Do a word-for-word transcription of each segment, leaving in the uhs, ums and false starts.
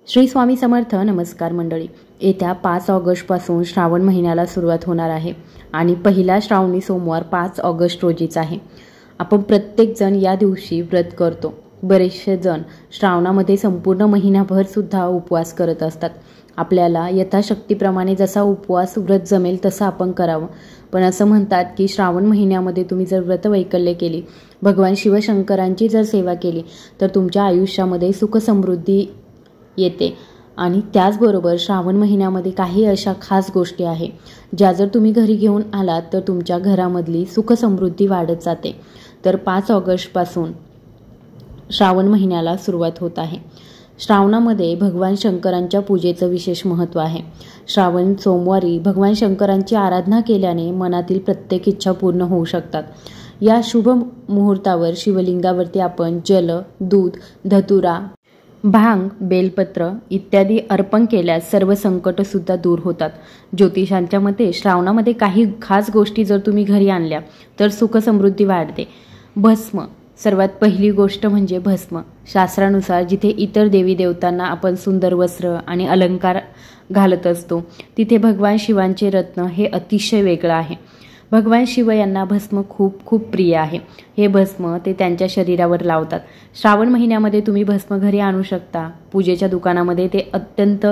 श्री स्वामी समर्थ. नमस्कार मंडळी. येत्या पाच ऑगस्टपासून श्रावण महिन्याला सुरुवात होणार आहे आणि पहिला श्रावणी सोमवार पाच ऑगस्ट रोजीच आहे. आपण प्रत्येकजण या दिवशी व्रत करतो. बरेचसे जण श्रावणामध्ये संपूर्ण महिनाभर सुद्धा उपवास करत असतात. आपल्याला यथाशक्तीप्रमाणे जसा उपवास व्रत जमेल तसं आपण करावं. पण असं म्हणतात की श्रावण महिन्यामध्ये तुम्ही जर व्रत वैकल्य केली, भगवान शिवशंकरांची जर सेवा केली तर तुमच्या आयुष्यामध्ये सुख समृद्धी येते. आणि त्याचबरोबर श्रावण महिन्यामध्ये काही अशा खास गोष्टी आहे ज्या जर तुम्ही घरी घेऊन आलात तर तुमच्या घरामधली सुख समृद्धी वाढत जाते. तर पाच ऑगस्टपासून श्रावण महिन्याला सुरुवात होत आहे. श्रावणामध्ये भगवान शंकरांच्या पूजेचं विशेष महत्त्व आहे. श्रावण सोमवारी भगवान शंकरांची आराधना केल्याने मनातील प्रत्येक इच्छा पूर्ण होऊ शकतात. या शुभ मुहूर्तावर शिवलिंगावरती आपण जल, दूध, धतुरा, भांग, बेलपत्र इत्यादी अर्पण केल्यास सर्व संकटसुद्धा दूर होतात. ज्योतिषांच्या मते श्रावणामध्ये काही खास गोष्टी जर तुम्ही घरी आणल्या तर सुख समृद्धी वाढते. भस्म सर्वात पहिली गोष्ट म्हणजे भस्म. शास्त्रानुसार जिथे इतर देवी देवतांना आपण सुंदर वस्त्र आणि अलंकार घालत असतो तिथे भगवान शिवांचे रत्न हे अतिशय वेगळं आहे. भगवान शिव यांना भस्म खूप खूप प्रिय आहे. हे भस्म ते त्यांच्या शरीरावर लावतात. श्रावण महिन्यामध्ये तुम्ही भस्म घरी आणू शकता. पूजेच्या दुकानामध्ये ते अत्यंत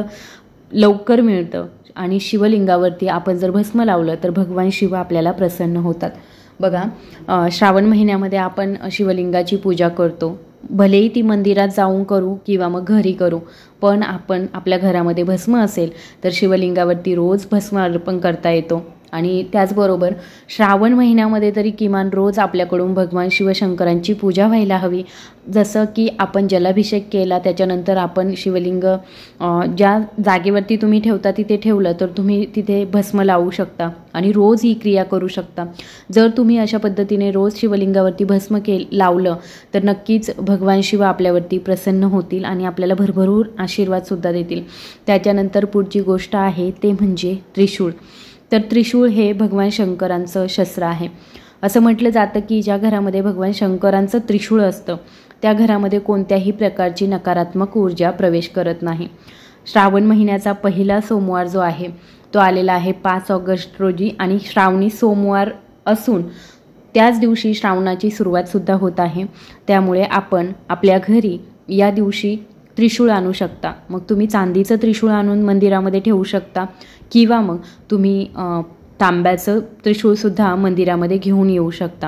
लवकर मिळतं आणि शिवलिंगावरती आपण जर भस्म लावलं तर भगवान शिव आपल्याला प्रसन्न होतात. बघा, श्रावण महिन्यामध्ये आपण शिवलिंगाची पूजा करतो. भलेही ती मंदिरात जाऊन करू किंवा मग घरी करू, पण आपण आपल्या घरामध्ये भस्म असेल तर शिवलिंगावरती रोज भस्म अर्पण करता येतो. आणि त्याचबरोबर श्रावण महिन्यामध्ये तरी किमान रोज आपल्याकडून भगवान शिवशंकरांची पूजा व्हायला हवी. जसं की आपण जलाभिषेक केला त्याच्यानंतर आपण शिवलिंग ज्या जागेवरती तुम्ही ठेवता तिथे ठेवलं तर तुम्ही तिथे भस्म लावू शकता आणि रोज ही क्रिया करू शकता. जर तुम्ही अशा पद्धतीने रोज शिवलिंगावरती भस्म के लावलं तर नक्कीच भगवान शिव आपल्यावरती प्रसन्न होतील आणि आपल्याला भरभरून आशीर्वादसुद्धा देतील. त्याच्यानंतर पुढची गोष्ट आहे ते म्हणजे त्रिशूळ. तर त्रिशूळ हे भगवान शंकरांचं शस्त्र आहे. असं म्हटलं जातं की ज्या घरामध्ये भगवान शंकरांचं त्रिशूळ असतं त्या घरामध्ये कोणत्याही प्रकारची नकारात्मक ऊर्जा प्रवेश करत नाही. श्रावण महिन्याचा पहिला सोमवार जो आहे तो आलेला आहे पाच ऑगस्ट रोजी आणि श्रावणी सोमवार असून त्याच दिवशी श्रावणाची सुरुवातसुद्धा होत आहे. त्यामुळे आपण आपल्या घरी या दिवशी त्रिशूळ आणू शकता. मग तुम्ही चांदीचं त्रिशूळ आणून मंदिरामध्ये ठेवू शकता किंवा मग तुम्ही तांब्याचं त्रिशूळसुद्धा मंदिरामध्ये घेऊन येऊ शकता.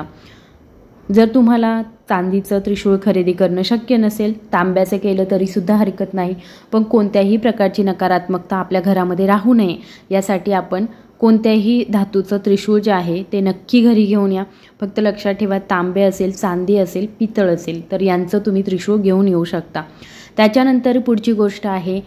जर तुम्हाला चांदीचं त्रिशूळ खरेदी करणं शक्य नसेल, तांब्याचं केलं तरीसुद्धा हरकत नाही. पण कोणत्याही प्रकारची नकारात्मकता आपल्या घरामध्ये राहू नये यासाठी आपण कोणत्याही धातूचं त्रिशूळ जे आहे ते नक्की घरी घेऊन या. फक्त लक्षात ठेवा, तांबे असेल, चांदी असेल, पितळ असेल तर यांचं तुम्ही त्रिशूळ घेऊन येऊ शकता. त्याच्यानंतर पुढची गोष्ट आहे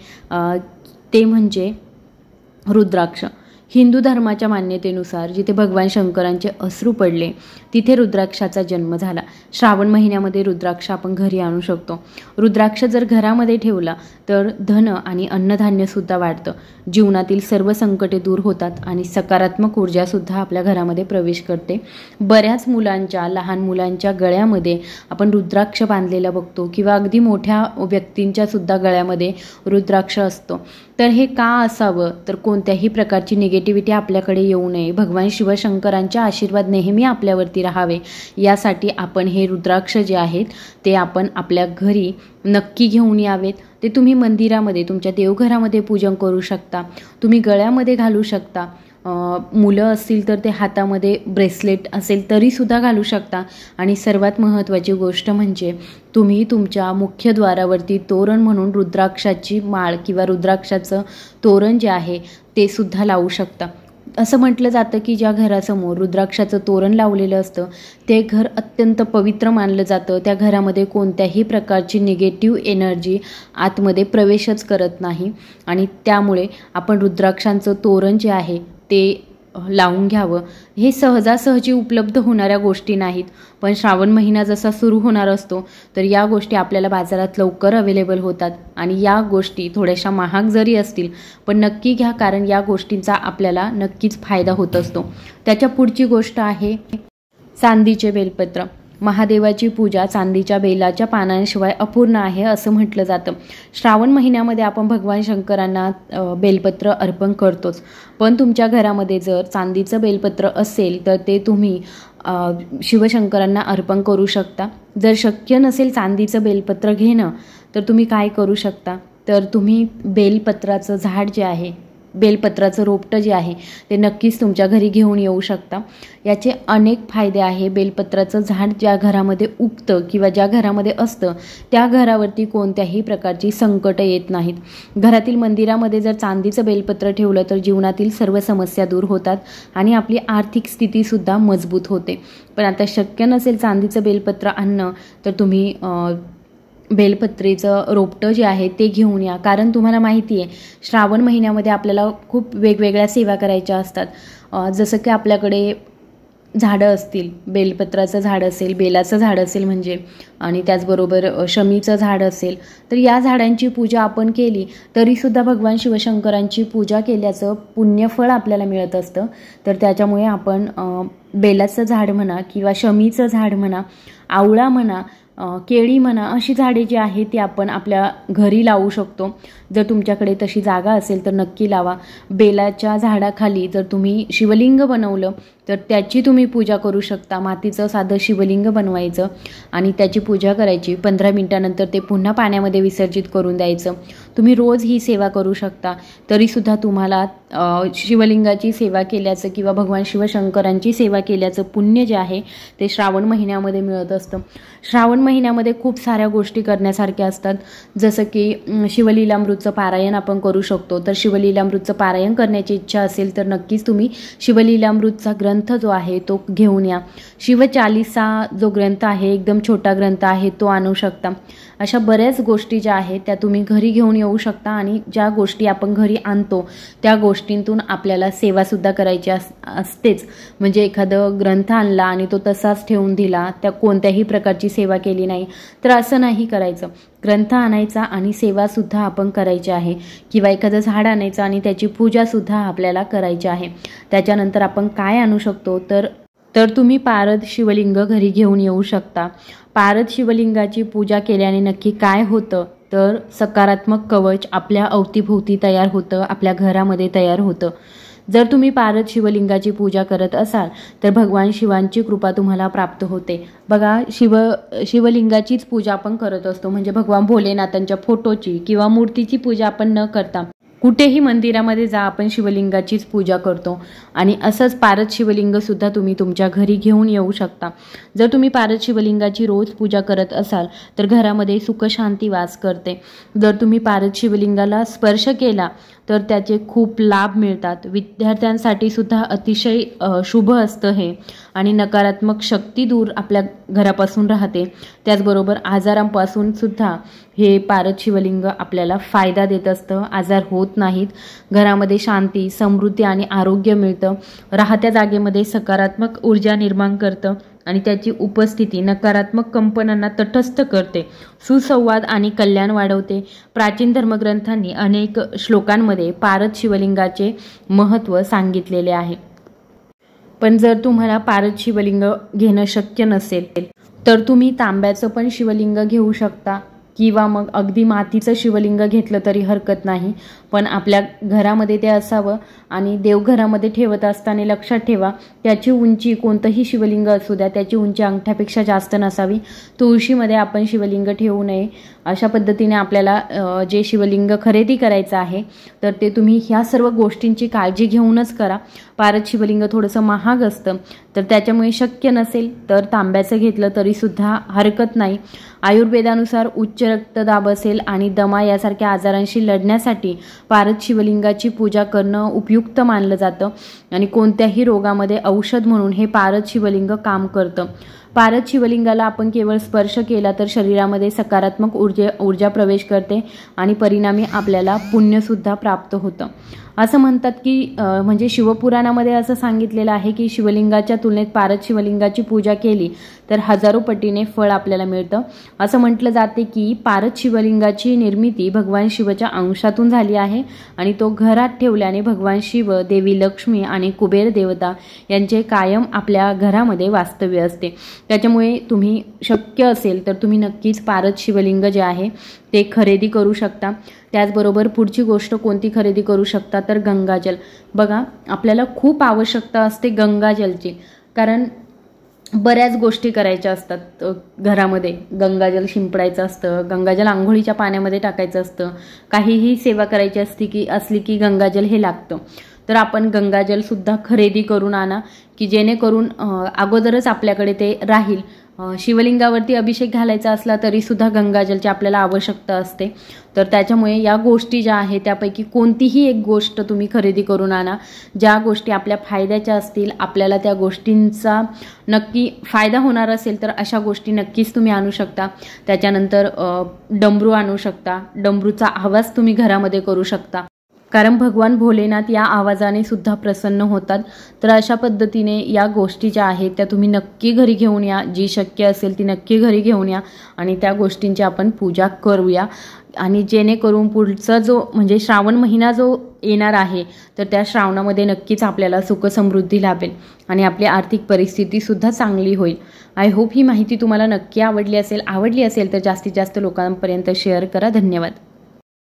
ते म्हणजे रुद्राक्ष. हिंदू धर्माच्या मान्यतेनुसार जिथे भगवान शंकरांचे अश्रू पडले तिथे रुद्राक्षाचा जन्म झाला. श्रावण महिन्यामध्ये रुद्राक्ष आपण घरी आणू शकतो. रुद्राक्ष जर घरामध्ये ठेवला तर धन आणि अन्नधान्यसुद्धा वाढतं. जीवनातील सर्व संकटे दूर होतात आणि सकारात्मक ऊर्जासुद्धा आपल्या घरामध्ये प्रवेश करते. बऱ्याच मुलांच्या, लहान मुलांच्या गळ्यामध्ये आपण रुद्राक्ष बांधलेला बघतो किंवा अगदी मोठ्या व्यक्तींच्यासुद्धा गळ्यामध्ये रुद्राक्ष असतो. तर हे का असावं? तर कोणत्याही प्रकारची निगेटिव्हिटी आपल्याकडे येऊ नये, भगवान शिवशंकरांचे आशीर्वाद नेहमी आपल्यावरती राहावे यासाठी आपण हे रुद्राक्ष जे आहेत ते आपण आपल्या घरी नक्की घेऊन यावेत. ते तुम्ही मंदिरामध्ये, तुमच्या देवघरामध्ये पूजन करू शकता. तुम्ही गळ्यामध्ये घालू शकता. मुलं असतील तर ते हातामध्ये ब्रेसलेट असेल तरीसुद्धा घालू शकता. आणि सर्वात महत्त्वाची गोष्ट म्हणजे तुम्ही तुमच्या मुख्यद्वारावरती तोरण म्हणून रुद्राक्षाची माळ किंवा रुद्राक्षाचं तोरण जे आहे ते सुद्धा लावू शकता. असं म्हटलं जातं की ज्या घरासमोर रुद्राक्षाचं तोरण लावलेलं असतं ते घर अत्यंत पवित्र मानलं जातं. त्या घरामध्ये कोणत्याही प्रकारची निगेटिव्ह एनर्जी आतमध्ये प्रवेशच करत नाही आणि त्यामुळे आपण रुद्राक्षांचं तोरण जे आहे ते लावून घ्यावं. हे सहजासहजी उपलब्ध होणाऱ्या गोष्टी नाहीत, पण श्रावण महिना जसा सुरू होणार असतो तर या गोष्टी आपल्याला बाजारात लवकर अवेलेबल होतात आणि या गोष्टी थोड्याशा महाग जरी असतील पण नक्की घ्या, कारण या गोष्टींचा आपल्याला नक्कीच फायदा होत असतो. त्याच्या पुढची गोष्ट आहे चांदीचे बेलपत्र. महादेवाची पूजा चांदीच्या बेलाच्या पानांशिवाय अपूर्ण आहे असं म्हटलं जातं। श्रावण महिन्यामध्ये आपण भगवान शंकरांना बेलपत्र अर्पण करतोच, पण तुमच्या घरामध्ये जर चांदीचं बेलपत्र असेल तर ते तुम्ही शिवशंकरांना अर्पण करू शकता। जर शक्य नसेल चांदीचं बेलपत्र घेणं तर तुम्ही काय करू शकता, तर तुम्ही बेलपत्राचं झाड जे आहे, बेलपत्राचं रोपटं जे आहे ते नक्कीच तुमच्या घरी घेऊन येऊ शकता। याचे अनेक फायदे आहे। बेलपत्राचं झाड ज्या घरामध्ये उगतं किंवा ज्या घरामध्ये असतं त्या घरावरती कोणत्याही प्रकारची संकट येत नाहीत। घरातील मंदिरामध्ये जर चांदीचं बेलपत्र ठेवलं तर जीवनातील सर्व समस्या दूर होतात आणि आपली आर्थिक स्थितीसुद्धा मजबूत होते। पण आता शक्य नसेल चांदीचं बेलपत्र आणणं तर तुम्ही बेलपत्रेचं रोपटं जे आहे ते घेऊन या, कारण तुम्हाला माहिती आहे श्रावण महिन्यामध्ये आपल्याला खूप वेगवेगळ्या सेवा करायच्या असतात। जसं की आपल्याकडे झाडं असतील, बेलपत्राचं झाड असेल, बेलाचं झाड असेल म्हणजे, आणि त्याचबरोबर शमीचं झाड असेल, तर या झाडांची पूजा आपण केली तरीसुद्धा भगवान शिवशंकरांची पूजा केल्याचं पुण्यफळ आपल्याला मिळत असतं। तर त्याच्यामुळे आपण बेलाचं झाड म्हणा किंवा शमीचं झाड म्हणा, आवळा म्हणा, केळी म्हणा, अशी झाडे जी आहेत ती आपण आपल्या घरी लावू शकतो। जर तुमच्याकडे तशी जागा असेल तर नक्की लावा। बेलाच्या झाडाखाली जर तुम्ही शिवलिंग बनवलं तर त्याची तुम्ही पूजा करू शकता। मातीचं साधं शिवलिंग बनवायचं आणि त्याची पूजा करायची, पंधरा मिनिटानंतर ते पुन्हा पाण्यामध्ये विसर्जित करून द्यायचं। तुम्ही रोज ही सेवा करू शकता, तरीसुद्धा तुम्हाला शिवलिंगाची सेवा केल्याचं किंवा भगवान शिवशंकरांची सेवा केल्याचं पुण्य जे आहे ते श्रावण महिन्यामध्ये मिळत असतं। श्रावण महिन्यामध्ये खूप साऱ्या गोष्टी करण्यासारख्या असतात, जसं की शिवलीलामृतचं पारायण आपण करू शकतो। तर शिवलीलामृतचं पारायण करण्याची इच्छा असेल तर नक्कीच तुम्ही शिवलीलामृतचा ग्रंथ जो आहे तो घेऊन या। शिवचालीसा जो ग्रंथ आहे, एकदम छोटा ग्रंथ आहे, तो आणू शकता। अशा बऱ्याच गोष्टी ज्या आहेत त्या तुम्ही घरी घेऊन येऊ शकता आणि ज्या गोष्टी आपण घरी आणतो त्या गोष्टींतून आपल्याला सेवासुद्धा करायची अस असतेच म्हणजे एखादं ग्रंथ आणला आणि तो तसाच ठेवून दिला, त्या कोणत्याही प्रकारची सेवा केली नाही, तर असं नाही करायचं। ग्रंथ आणायचा आणि सेवासुद्धा आपण करायची आहे, किंवा एखादं झाड आणायचं आणि त्याची पूजासुद्धा आपल्याला करायची आहे। त्याच्यानंतर आपण काय आणू शकतो, तर तर तुम्ही पारद शिवलिंग घरी घेऊन येऊ शकता। पारद शिवलिंगाची पूजा केल्याने नक्की काय होतं, तर सकारात्मक कवच आपल्या अवतीभोवती तयार होतं, आपल्या घरामध्ये तयार होतं। जर तुम्ही पारद शिवलिंगाची पूजा करत असाल तर भगवान शिवांची कृपा तुम्हाला प्राप्त होते। बघा, शिव शिवलिंगाचीच पूजा आपण करत असतो, म्हणजे भगवान भोलेनाथांच्या फोटोची किंवा मूर्तीची पूजा आपण न करता कुठेही मंदिरामध्ये जा, आपण शिवलिंगाचीच पूजा करतो। आणि असंच पारद शिवलिंगसुद्धा तुम्ही तुमच्या घरी घेऊन येऊ शकता। जर तुम्ही पारद शिवलिंगाची रोज पूजा करत असाल तर घरामध्ये सुख शांती वास करते। जर तुम्ही पारद शिवलिंगाला स्पर्श केला तर त्याचे खूप लाभ मिळतात। विद्यार्थ्यांसाठी सुद्धा अतिशय शुभ असतं हे, आणि नकारात्मक शक्ती दूर आपल्या घरापासून राहते। त्याचबरोबर आजारांपासून सुद्धा हे पारद शिवलिंग आपल्याला फायदा देत असतं, आजार होत नाहीत। घरामध्ये शांती, समृद्धी आणि आरोग्य मिळतं। राहत्या जागेमध्ये सकारात्मक ऊर्जा निर्माण करतं आणि त्याची उपस्थिती नकारात्मक कंपनांना तटस्थ करते, सुसंवाद आणि कल्याण वाढवते। प्राचीन धर्मग्रंथांनी अनेक श्लोकांमध्ये पारद शिवलिंगाचे महत्त्व सांगितलेले आहे। पण जर तुम्हाला पारद शिवलिंग घेणं शक्य नसेल तर तुम्ही तांब्याचं पण शिवलिंग घेऊ शकता, किंवा मग अगदी मातीचं शिवलिंग घेतलं तरी हरकत नाही, पण आपल्या घरामध्ये ते असावं। आणि देवघरामध्ये ठेवत असताना लक्षात ठेवा, त्याची उंची, कोणतंही शिवलिंग असू द्या, त्याची उंची अंगठ्यापेक्षा जास्त नसावी। तुळशीमध्ये आपण शिवलिंग ठेवू नये। अशा पद्धतीने आपल्याला जे शिवलिंग खरेदी करायचं आहे तर ते तुम्ही ह्या सर्व गोष्टींची काळजी घेऊनच करा। पारद शिवलिंग थोडंसं महाग असतं, तर त्याच्यामुळे शक्य नसेल तर तांब्याचं घेतलं तरीसुद्धा हरकत नाही। आयुर्वेदानुसार उच्च रक्तदाब असेल आणि दमा यासारख्या आजारांशी लढण्यासाठी पारद शिवलिंगाची पूजा करणं उपयुक्त मानलं जातं, आणि कोणत्याही रोगामध्ये औषध म्हणून हे पारद शिवलिंग काम करतं। पारद शिवलिंगाला आपण केवळ स्पर्श केला तर शरीरामध्ये सकारात्मक ऊर्जे ऊर्जा प्रवेश करते आणि परिणामी आपल्याला पुण्यसुद्धा प्राप्त होतं। असं म्हणतात की म्हणजे शिवपुराणामध्ये असं सांगितलेलं आहे की शिवलिंगाच्या तुलनेत पारद शिवलिंगाची पूजा केली तर हजारो पटीने फळ आपल्याला मिळतं। असं म्हटलं जाते की पारद शिवलिंगाची निर्मिती भगवान शिवच्या अंशातून झाली आहे आणि तो घरात ठेवल्याने भगवान शिव, देवी लक्ष्मी आणि कुबेर देवता यांचे कायम आपल्या घरामध्ये वास्तव्य असते। त्याच्यामुळे तुम्ही शक्य असेल तर तुम्ही नक्कीच पारद शिवलिंग जे आहे ते खरेदी करू शकता। त्याचबरोबर पुढची गोष्ट कोणती खरेदी करू शकता तर गंगाजल। बघा, आपल्याला खूप आवश्यकता असते गंगाजलची, कारण बऱ्याच गोष्टी करायच्या असतात घरामध्ये। गंगाजल शिंपडायचं असतं, गंगाजल आंघोळीच्या पाण्यामध्ये टाकायचं असतं, काहीही सेवा करायची असती की असली की गंगाजल हे लागतं। तर आपण गंगाजल सुद्धा खरेदी करून आणा की जेणेकरून अगोदरच आपल्याकडे ते राहील। शिवलिंगावरती अभिषेक घालायचा असला तरी सुद्धा गंगाजलची आपल्याला आवश्यकता असते। तर त्याच्यामुळे या गोष्टी ज्या आहेत त्यापैकी कोणतीही एक गोष्ट तुम्ही खरेदी करून आणा, ज्या गोष्टी आपल्या फायद्याच्या असतील, आपल्याला त्या गोष्टींचा नक्की फायदा होणार असेल तर अशा गोष्टी नक्कीच तुम्ही आणू शकता। त्याच्यानंतर डमरू आणू शकता, डमरूचा आवाज तुम्ही घरामध्ये करू शकता, कारण भगवान भोलेनाथ या आवाजाने सुद्धा प्रसन्न होतात। तर अशा पद्धतीने या गोष्टी ज्या आहेत त्या तुम्ही नक्की घरी घेऊन या, जी शक्य असेल ती नक्की घरी घेऊन या आणि त्या गोष्टींची आपण पूजा करूया। आणि जेणेकरून पुढचा जो म्हणजे श्रावण महिना जो येणार आहे तर त्या श्रावणामध्ये नक्कीच आपल्याला सुख समृद्धी लाभेल आणि आपली आर्थिक परिस्थिती सुद्धा चांगली होईल। आय होप ही माहिती तुम्हाला नक्की आवडली असेल आवडली असेल तर जास्तीत जास्त लोकांपर्यंत शेअर करा। धन्यवाद।